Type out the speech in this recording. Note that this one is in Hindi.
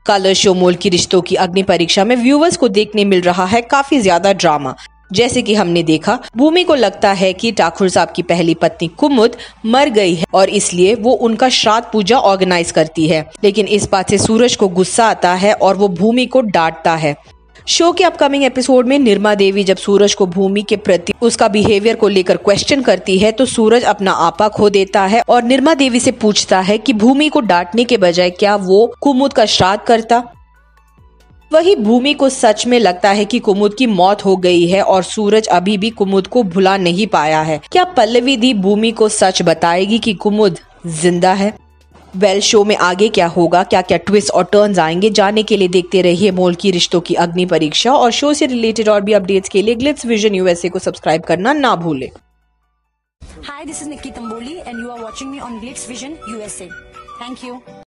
कलर शो मोल की रिश्तों की अग्नि परीक्षा में व्यूवर्स को देखने मिल रहा है काफी ज्यादा ड्रामा। जैसे कि हमने देखा, भूमि को लगता है कि ठाकुर साहब की पहली पत्नी कुमुद मर गई है और इसलिए वो उनका श्राद्ध पूजा ऑर्गेनाइज करती है। लेकिन इस बात से सूरज को गुस्सा आता है और वो भूमि को डांटता है। शो के अपकमिंग एपिसोड में निर्मा देवी जब सूरज को भूमि के प्रति उसका बिहेवियर को लेकर क्वेश्चन करती है तो सूरज अपना आपा खो देता है और निर्मा देवी से पूछता है कि भूमि को डांटने के बजाय क्या वो कुमुद का श्राद्ध करता। वही भूमि को सच में लगता है कि कुमुद की मौत हो गई है और सूरज अभी भी कुमुद को भुला नहीं पाया है। क्या पल्लवी दी भूमि को सच बताएगी कि कुमुद जिंदा है? शो में आगे क्या होगा, क्या क्या ट्विस्ट और टर्न्स आएंगे, जानने के लिए देखते रहिए मोल की रिश्तों की अग्नि परीक्षा। और शो से रिलेटेड और भी अपडेट्स के लिए ग्लिट्स विजन यूएसए को सब्सक्राइब करना ना भूलें। Hi, this is Nikki Tamboli and you are watching me on Glitz Vision USA. Thank you.